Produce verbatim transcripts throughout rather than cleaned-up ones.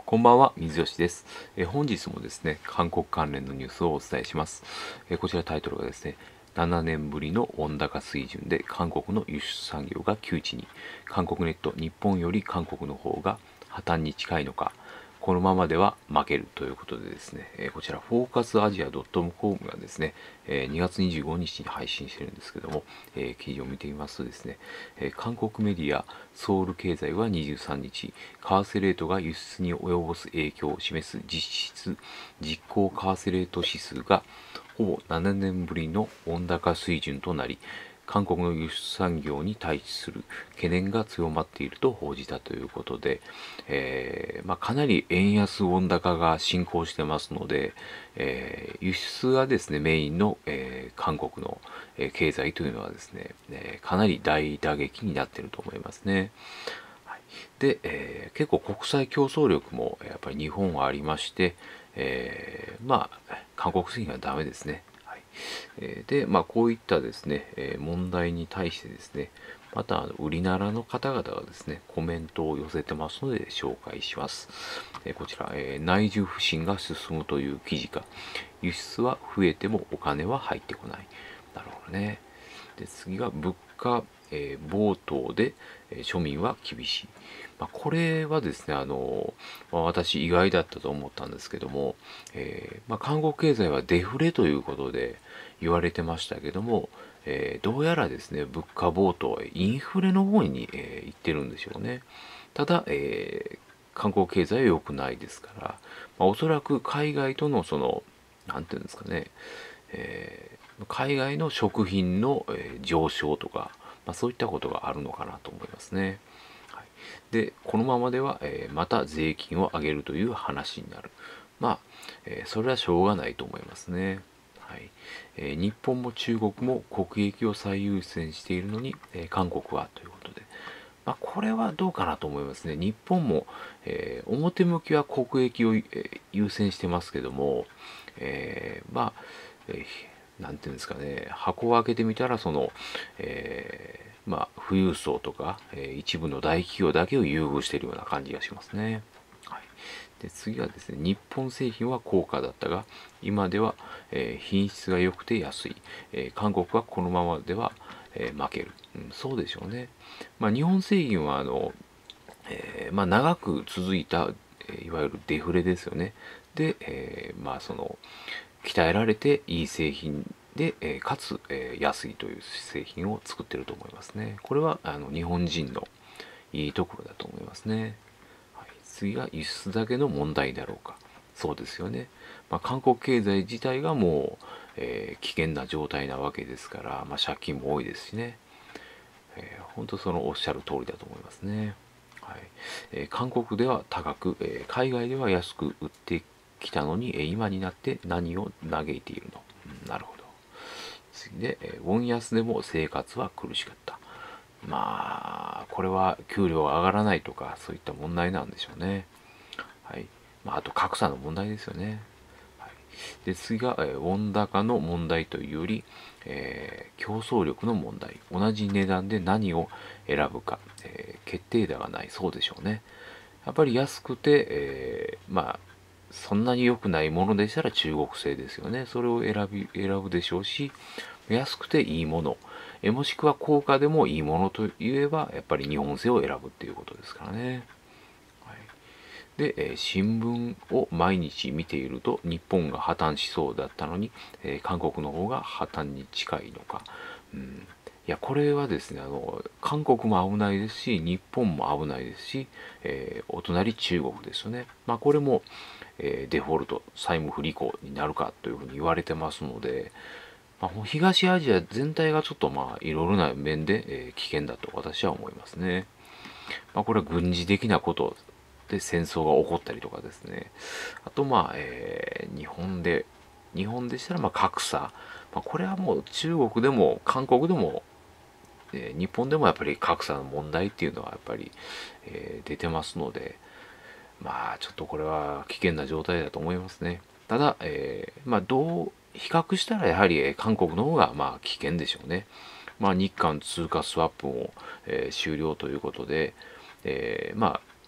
こんばんは、水吉です。えー本日もですね、韓国関連のニュースをお伝えします。えーこちらタイトルがですね、ななねんぶりのウォン高水準で韓国の輸出産業が窮地に、韓国ネット、日本より韓国の方が破綻に近いのか、このままでは負けるということでですね、えーこちらフォーカスアジア .com がですね、えーにがつにじゅうごにちに配信してるんですけども、えー記事を見てみますとですね、えー韓国メディアソウル経済はにじゅうさんにち、為替レートが輸出に及ぼす影響を示す実質実行為替レート指数がほぼななねんぶりのウォン高水準となり、韓国の輸出産業に対する懸念が強まっていると報じたということで、えーまあ、かなり円安ウォン高が進行してますので、えー輸出がですねメインの、えー韓国の、えー経済というのはですね、えーかなり大打撃になっていると思いますね。はい、で、えー結構国際競争力もやっぱり日本はありまして、えーまあ韓国製品はダメですね。はい、えーで、まあ、こういったですね、えー問題に対してですね、またあの売りならの方々がですね、コメントを寄せてますので紹介します。えーこちら、えー内需不振が進むという記事か、輸出は増えてもお金は入ってこない。なるほどね。で、次が物価、えー暴騰で、えー庶民は厳しい。まあ、これはですね、あの、まあ私意外だったと思ったんですけども、えーまあ、韓国経済はデフレということで言われてましたけども、えーどうやらですね、物価暴騰、インフレの方に、えー行ってるんでしょうね。ただ、えー韓国経済は良くないですから、まあ、おそらく海外とのその、なんていうんですかね、えー海外の食品の、えー上昇とか、まあ、そういったことがあるのかなと思いますね。はい、で、このままでは、えーまた税金を上げるという話になる。まあ、えーそれはしょうがないと思いますね。はいえー日本も中国も国益を最優先しているのに、えー韓国はということで、まあ、これはどうかなと思いますね。日本も、えー表向きは国益を、えー優先してますけども、えーまあ、えーなんていうんですかね、箱を開けてみたら、その、えーまあ、富裕層とか、えー一部の大企業だけを優遇しているような感じがしますね。はい、で次はですね、日本製品は高価だったが、今では、えー品質が良くて安い、えー韓国はこのままでは、えー負ける、うん、そうでしょうね。まあ、日本製品はあの、えーまあ、長く続いた、えーいわゆるデフレですよね。で、えーまあその鍛えられていい製品で、えーかつ、えー安いという製品を作ってると思いますね。これはあの日本人のいいところだと思いますね。はい、次が輸出だけの問題だろうか。そうですよね。まあ、韓国経済自体がもう、えー危険な状態なわけですから、まあ、借金も多いですしね。えー、本当そのおっしゃる通りだと思いますね。はいえー韓国では高く、えー海外では安く売ってきたのに、えー今になって何を嘆いているの、うん、なるほど。次で、えーウォン安でも生活は苦しかった。まあこれは給料が上がらないとかそういった問題なんでしょうね。はい。まあ、あと格差の問題ですよね。はい、で次が、えー、ウォン高の問題というより、えー競争力の問題。同じ値段で何を選ぶか、えー決定打がない。そうでしょうね。やっぱり安くて、えーまあ、そんなに良くないものでしたら中国製ですよね。それを選び、選ぶでしょうし、安くていいもの、えもしくは高価でもいいものといえば、やっぱり日本製を選ぶっていうことですからね。はい、で、えー新聞を毎日見ていると、日本が破綻しそうだったのに、えー韓国の方が破綻に近いのか。うん、いや、これはですね、あの、韓国も危ないですし、日本も危ないですし、えーお隣中国ですよね。まあ、これも、えーデフォルト、債務不履行になるかというふうに言われてますので、まあ、東アジア全体がちょっとまあいろいろな面で、えー危険だと私は思いますね。まあ、これは軍事的なことで戦争が起こったりとかですね。あとまあ、えー日本で、日本でしたらまあ格差。まあ、これはもう中国でも韓国でも、えー日本でもやっぱり格差の問題っていうのはやっぱり、えー出てますので、まあちょっとこれは危険な状態だと思いますね。ただ、えーまあどう比較したらやはりえー韓国の方がまあ危険でしょうね。まあ日韓通貨スワップも、えー終了ということで、えーまあ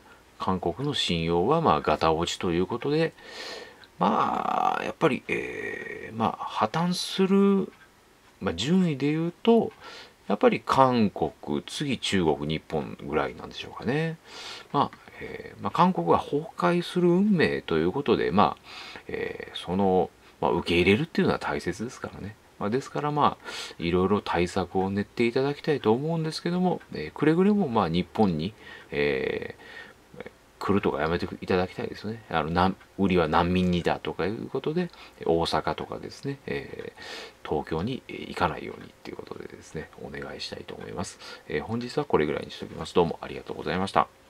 韓国の信用はまあガタ落ちということで、まあやっぱり、えー、まあ破綻する、まあ、順位で言うとやっぱり韓国、次中国、日本ぐらいなんでしょうかね。まあ、えーまあ、韓国が崩壊する運命ということで、まあ、えーその、まあ、受け入れるっていうのは大切ですからね。まあ、ですからまあ、いろいろ対策を練っていただきたいと思うんですけども、えーくれぐれもまあ日本に、えー来るとかやめていただきたいですね。あの難売りは難民にだとかいうことで、大阪とかですね、えー東京に行かないようにっていうことでですね、お願いしたいと思います。えー本日はこれぐらいにしておきます。どうもありがとうございました。